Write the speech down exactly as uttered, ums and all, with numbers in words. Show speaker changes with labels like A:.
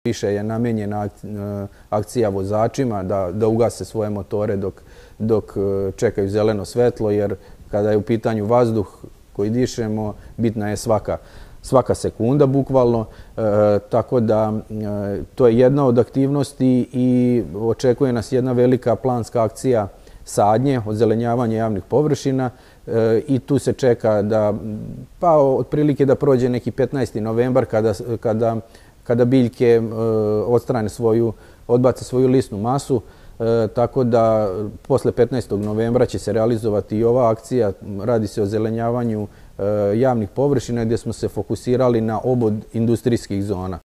A: Više je namijenjena akcija vozačima da, da ugase svoje motore dok, dok čekaju zeleno svetlo, jer kada je u pitanju vazduh koji dišemo, bitna je svaka, svaka sekunda bukvalno, e, tako da e, to je jedna od aktivnosti i očekuje nas jedna velika planska akcija sadnje, ozelenjavanje javnih površina e, i tu se čeka da, pa otprilike da prođe neki petnaesti novembar kada, kada kada biljke e, odstrane svoju, odbace svoju lisnu masu, e, tako da posle petnaestog novembra će se realizovati i ova akcija. Radi se o zelenjavanju e, javnih površina gdje smo se fokusirali na obod industrijskih zona.